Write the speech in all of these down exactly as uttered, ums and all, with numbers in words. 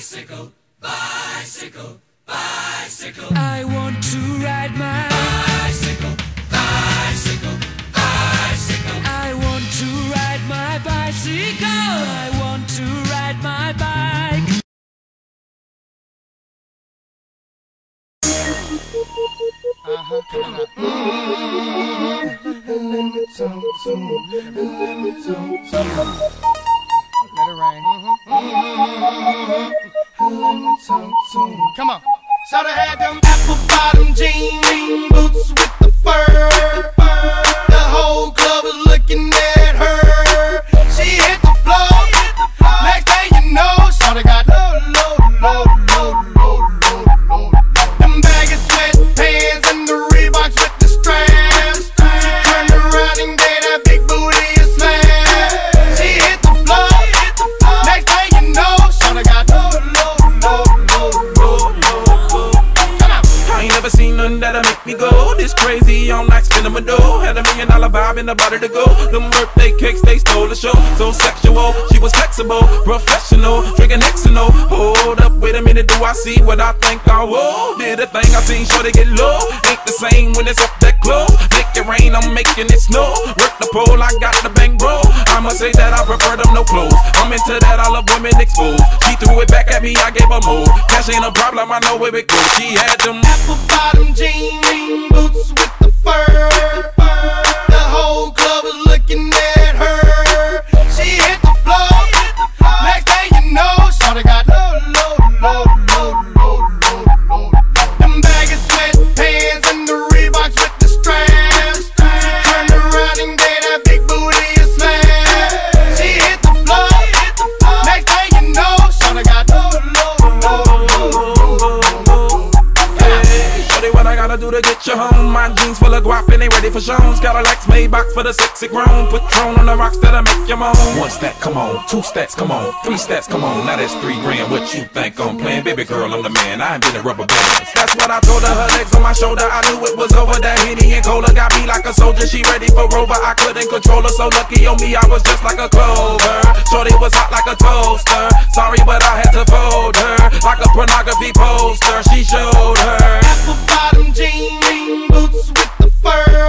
bicycle, bicycle, bicycle. I want to ride my bicycle, bicycle, bicycle. I want to ride my bicycle. I want to ride my bike. Uh-huh. Let me talk to you. Let me talk to you. Let it rain. Let me talk to you. Come on. Shoulda had them apple bottom jean boots with the fur. The whole club was looking at her. She hit the floor. Next thing you know, shoulda got low, low, low, low, low, low, low. Them baggy sweatpants and the Reeboks with the straps. She turned around and gave that big booty a slam. She hit the floor. Next thing you know, shoulda got low, low, low, low, low, low. Come on. I ain't never seen nothing that'll make me go this crazy all night spinning my dough. Had a million dollar vibe in the body to go. Them birthday cakes, they stole the show. So sexual, she was flexible, professional, drinking Xano. Hold up, wait a minute, do I see what I think I will? Did a thing I seen, sure to get low. Ain't the same when it's up that close. Make it rain, I'm making it snow. Work the pole, I got the bang bro. I must say that I prefer them no clothes. I'm into that, I love women exposed. She threw it back at me, I gave her more. Cash ain't a problem, I know where it goes. She had them apple bottom jean boots with the fur. The whole club was looking at her. She hit the floor. Next thing you know, shawty got low, low, low, low, low, low, low. Them baggy sweatpants and the Reeboks with the straps. She turned around and gave that big booty a slam. She hit the floor. Next thing you know, shawty got low, low, low, low, low. Shorty, what I gotta do to get you home? My jeans full of guap and they ready for shows. Got a Lex Maybach for the sexy grown. Patron on the rocks that'll make you moan. One stat, come on. Two stats, come on. Three stats, come on. Now that's three grand. What you think I'm playing? Baby girl, I'm the man. I ain't been in rubber bands. That's what I told her. Her legs on my shoulder. I knew it was over. That Henny and Cola got me like a soldier. She ready for Rover. I couldn't control her. So lucky on me, I was just like a clover. Shorty was hot like a toaster. Sorry, but I had to fold her like a pornography poster. She showed her apple bottom jean boots with the fur.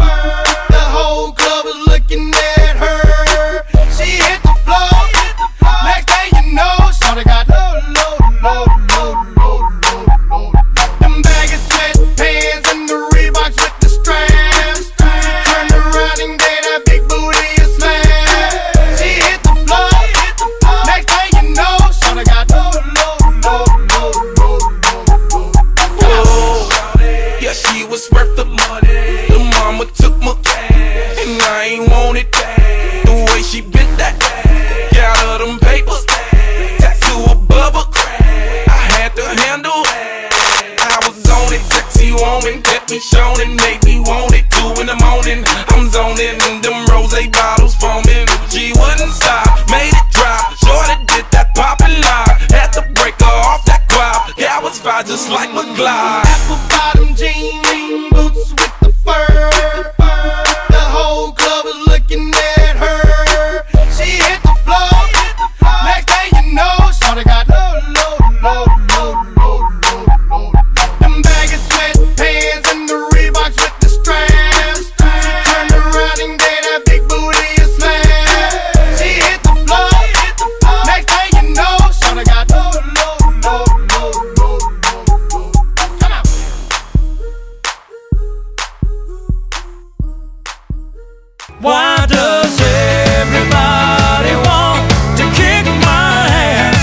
The whole club was looking at her. She hit the floor. Next thing you know, shawty got low, low, low, low, low, low, low. Them baggy sweatpants and the Reeboks with the straps. She turned around and gave that big booty a slam. She hit the floor. Next thing you know, shawty got low, low, low, low, low, low, low. yeah, she was worth the money. The mama took my cash, and I ain't want it back. The way she bit that ass, got her them papers, tattoo above her crack. I had to handle that. I was on it, sexy woman, kept me showing, made me want it. Two in the morning, I'm zoning, and them rose bottles foaming. She wouldn't stop, made it drop. Shorty did that poppin' lock, had to break her off that guap. Yeah, I was fine just like McGlide. Apple bottom jean boots with the fur. The whole club was looking at her. She hit the floor. Next thing you know, shawty got low, low, low, low, low, low, low. Them baggy sweatpants and the Reeboks with the straps. She turned around and gave that big booty a slam. She hit the floor. Next thing you know, shawty got low, low, low, low, low, low. Come on. Why does everybody want to kick my ass?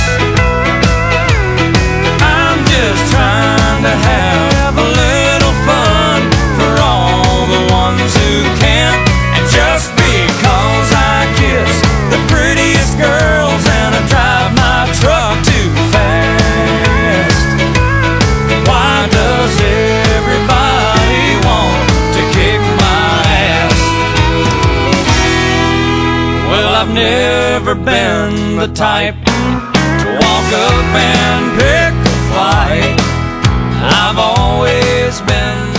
I'm just trying to have a little fun for all the ones who can't. And just because I kiss the prettiest girls and I drive my truck too fast. Why does everybody want to kick my ass? Well, I've never been the type to walk up and pick a fight. I've always been